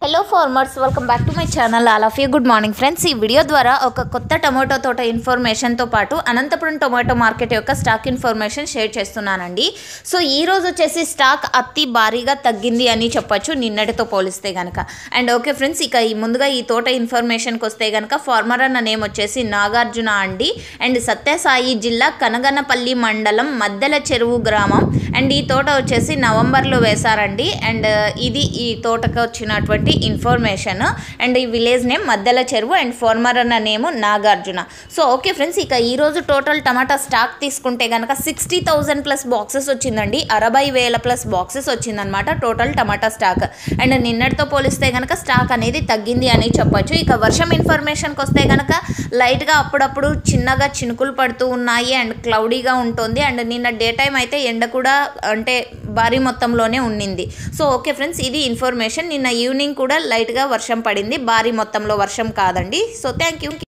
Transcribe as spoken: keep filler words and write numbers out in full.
Hello farmers, welcome back to my channel. All of you good morning friends. ఈ video ద్వారా ఒక కొత్త tomato తోట ఇన్ఫర్మేషన్తో పాటు అనంతపురం టొమాటో మార్కెట్ యొక్క స్టాక్ ఇన్ఫర్మేషన్ షేర్ చేస్తున్నానండి. సో ఈ రోజు వచ్చేసి స్టాక్ అతి భారీగా తగ్గింది అని చెప్పొచ్చు నిన్నటితో పోలిస్తే కనుక. అండ్ ఓకే ఫ్రెండ్స్, ఇక ఈ ముందుగా ఈ తోట ఇన్ఫర్మేషన్కి వస్తే కనుక ఫార్మర్ అన్న నేమ్ వచ్చేసి నాగార్జున అండి. అండ్ సత్యసాయి జిల్లా కనగనపల్లి మండలం మద్దెల చెరువు గ్రామం. అండ్ ఈ తోట వచ్చేసి నవంబర్లో వేశారండి. అండ్ ఇది ఈ తోటకు వచ్చినటువంటి ఇన్ఫర్మేషన్. అండ్ ఈ village name Maddela Cheruvu and farmer అన్న name Nagarjuna. So okay friends, ఇక ఈరోజు టోటల్ టమాటా స్టాక్ తీసుకుంటే కనుక సిక్స్టీ థౌజండ్ ప్లస్ బాక్సెస్ వచ్చిందండి. అరవై వేల ప్లస్ బాక్సెస్ వచ్చిందనమాట టోటల్ టమాటా స్టాక్. అండ్ నిన్నటితో పోలిస్తే కనుక స్టాక్ అనేది తగ్గింది అని చెప్పొచ్చు. ఇక వర్షం ఇన్ఫర్మేషన్కి వస్తే కనుక లైట్గా అప్పుడప్పుడు చిన్నగా చినుకులు పడుతూ ఉన్నాయి అండ్ క్లౌడీగా ఉంటుంది. అండ్ నిన్న డే టైం అయితే ఎండ కూడా అంటే భారీ మొత్తంలోనే ఉండింది. సో ఓకే ఫ్రెండ్స్, ఇది ఇన్ఫర్మేషన్. నిన్న ఈవినింగ్ కూడా లైట్గా వర్షం పడింది, భారీ మొత్తంలో వర్షం కాదండి. So thank you.